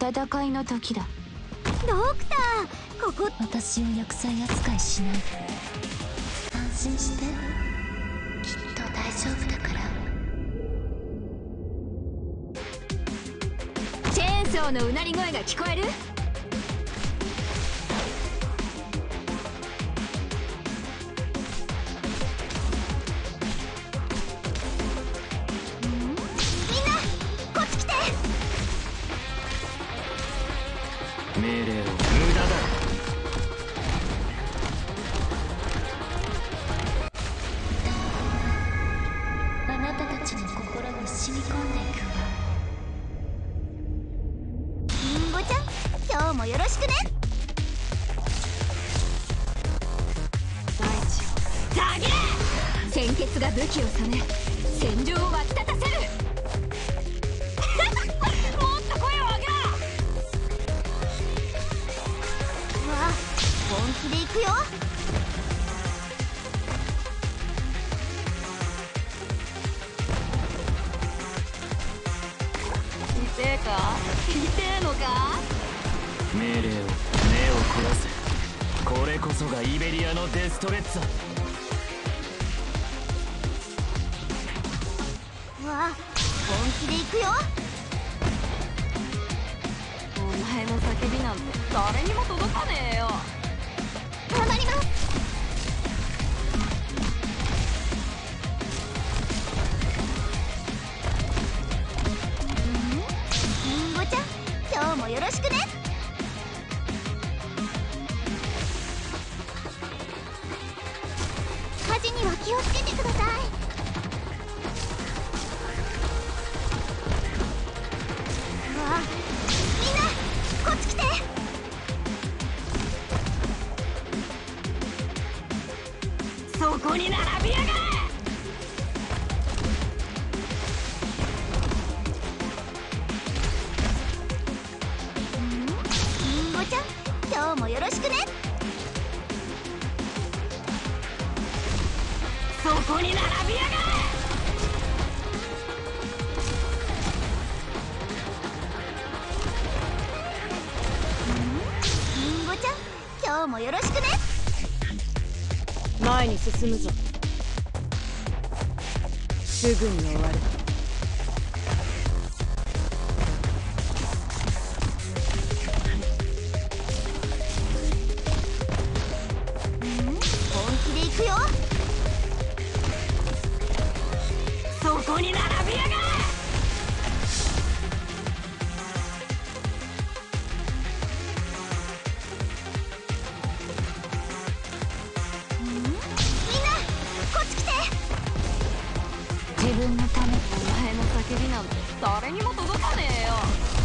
戦いの時だ。 ドクター、ここ。 私を厄災扱いしないで。安心して、きっと大丈夫だから。 チェーンソーのうなり声が聞こえる？ 命令を無駄だ。 あなたたちの心に染み込んでいくわ。 リンゴちゃん、今日もよろしくね。大地をダゲー。鮮血が武器を染め、戦場を沸き立たせる。もっと声を上げろ。本気で行くよ。痛えか？痛えのか？ 命令を目を凝らせ。これこそがイベリアのデストレッツァ。 本気で行くよ。お前の叫びなんて誰にも届かねえよ。頑張ります。リンゴちゃん、今日もよろしくね。火事には気をつけてください。みんなこっち来て。そこに並びやがれ。リンゴちゃん、今日もよろしくね。そこに並びやがれ。リンゴちゃん、今日もよろしくね。 前に進むぞ。すぐに終わる。 本気で行くよ。そこに並びやがれ。 自分のため。 お前の叫びなんて誰にも届かねえよ。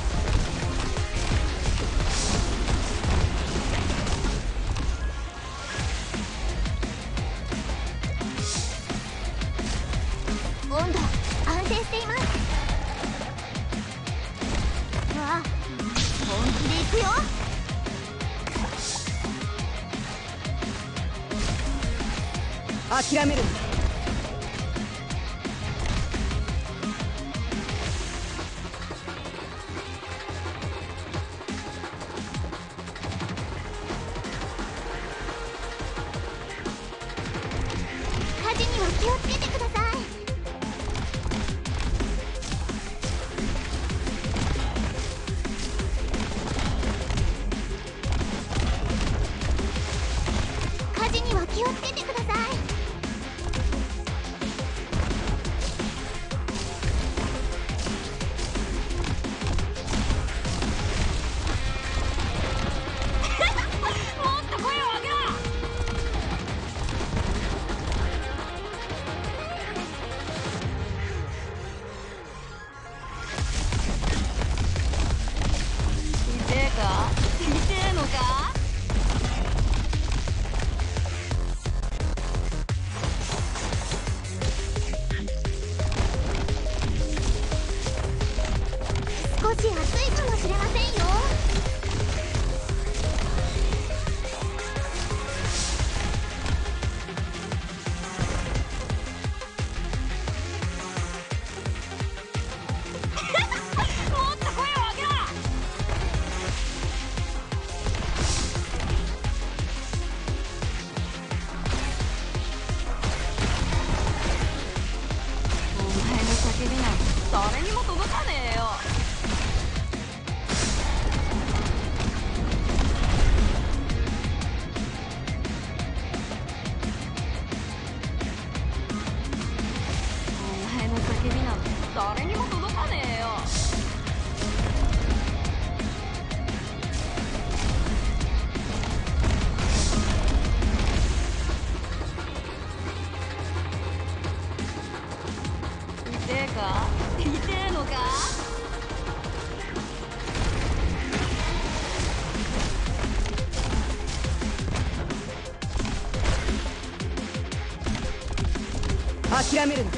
温度安定しています。本気で行くよ。 諦めるな。 火事には気をつけてください。火事には気をつけてください。もっと声を上げろ。痛えか？痛えのか？ 叫びなんて誰にも届かねえよ。痛えか？痛えのか？ 諦めるな。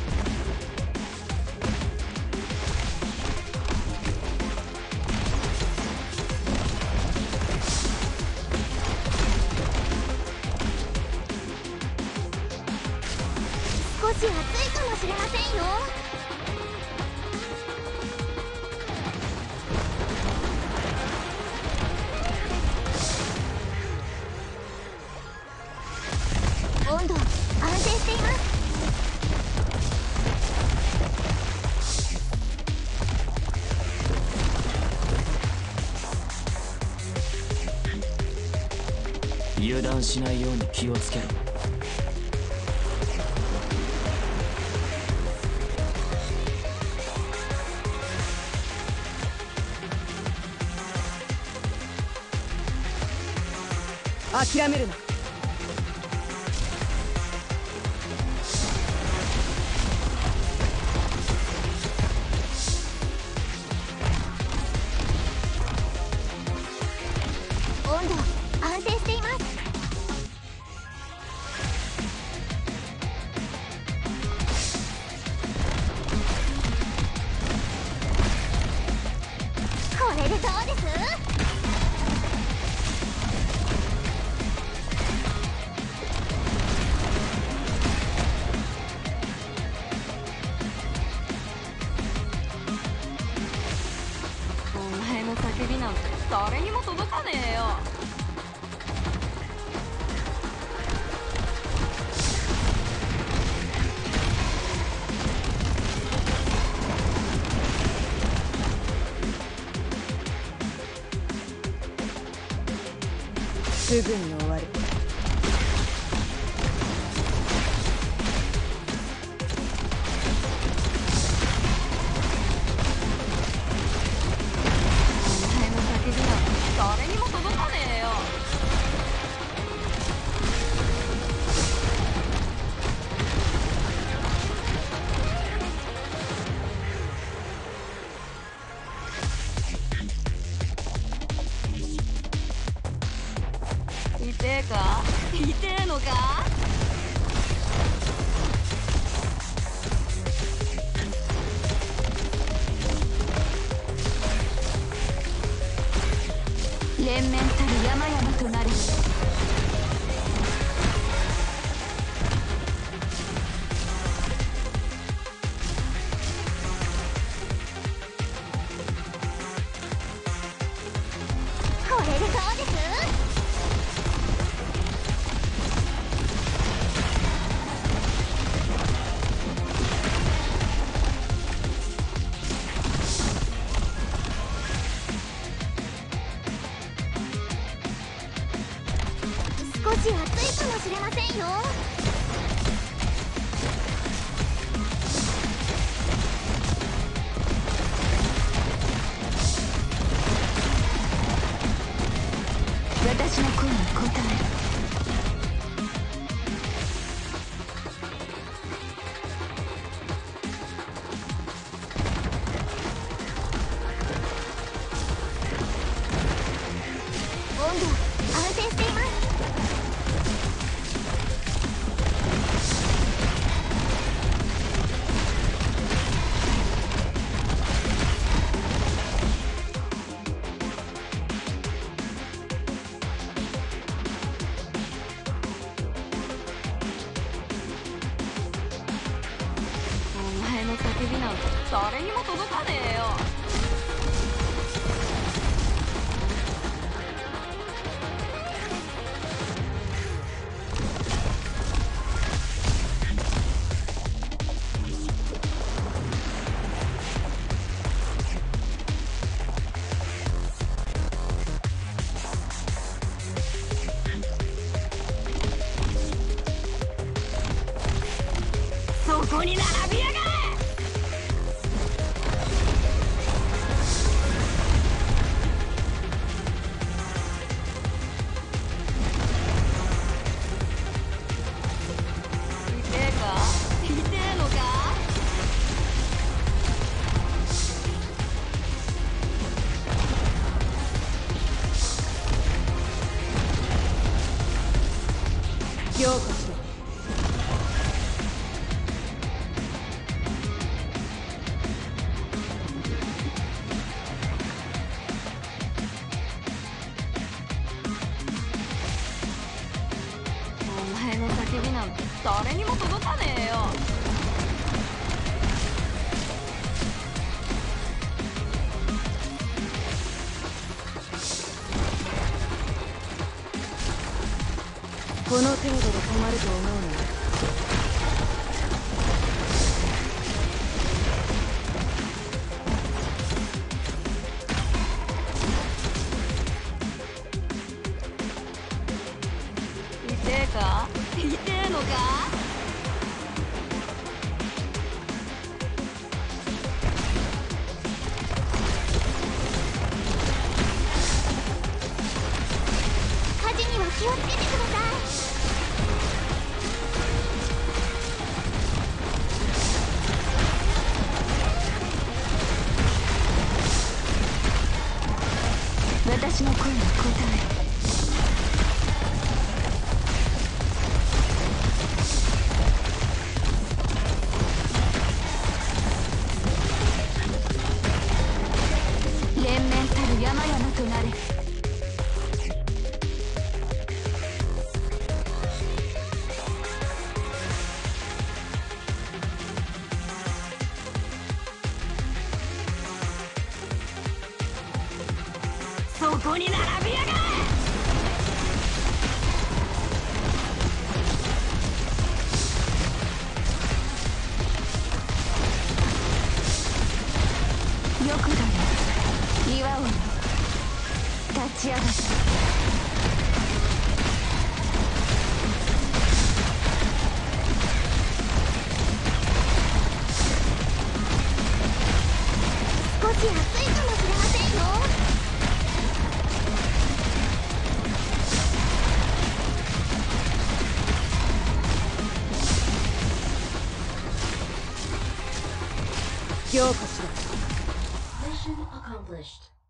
少し暑いかもしれませんよ。温度安定しています。 油断しないように気をつけろ。 諦めるな。 温度安定しています。これでどうです？ お前の叫びなんて誰にも届かねえよ。 すぐに終わる。 お前の叫びなんて誰にも届かねえよ。痛えか？痛えのか？連綿たる山々となる。 これでどうです？少し暑いかもしれませんよ。 私の声に応える。 温度安定しています。 お前の叫びなんて誰にも届かねえよ。そこに並びやがれ！ 凝固しろ。 お前の叫びなんて誰にも届かねえよ。 この程度で止まると思うな。 痛えか？痛えのか？ 火事には気をつけてください。 私の声に応え。連綿たる山々となれ。そこに並びやがれ！よくだよ、岩尾、立ち上がった。 少し暑いかもしれませんよ。 凝固しろ。 Mission accomplished.